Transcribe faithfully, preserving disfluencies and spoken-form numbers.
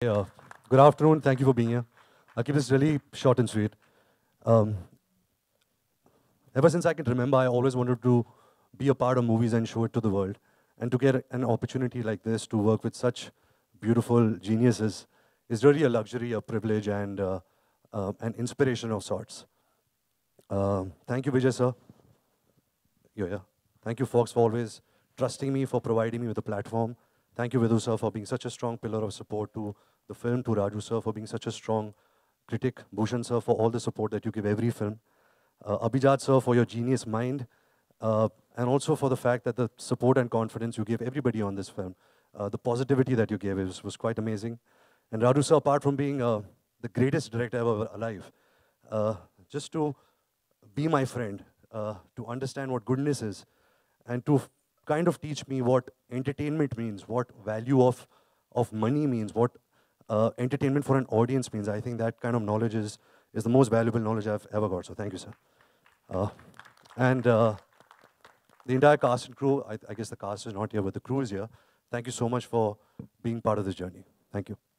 Yeah. Good afternoon. Thank you for being here. I'll keep this really short and sweet. Um, ever since I can remember, I always wanted to be a part of movies and show it to the world. And to get an opportunity like this to work with such beautiful geniuses is really a luxury, a privilege, and uh, uh, an inspiration of sorts. Um, thank you, Vijay sir. Yeah, yeah. Thank you, Fox, for always trusting me, for providing me with a platform. Thank you, Vidhu sir, for being such a strong pillar of support to the film, to Raju sir, for being such a strong critic, Bhushan sir, for all the support that you give every film, uh, Abhijat sir, for your genius mind, uh, and also for the fact that the support and confidence you gave everybody on this film, uh, the positivity that you gave was, was quite amazing. And Raju sir, apart from being uh, the greatest director ever alive, uh, just to be my friend, uh, to understand what goodness is, and to f- kind of teach me what entertainment means, what value of, of money means, what uh, entertainment for an audience means. I think that kind of knowledge is, is the most valuable knowledge I've ever got. So thank you, sir. Uh, and uh, the entire cast and crew, I, I guess the cast is not here, but the crew is here. Thank you so much for being part of this journey. Thank you.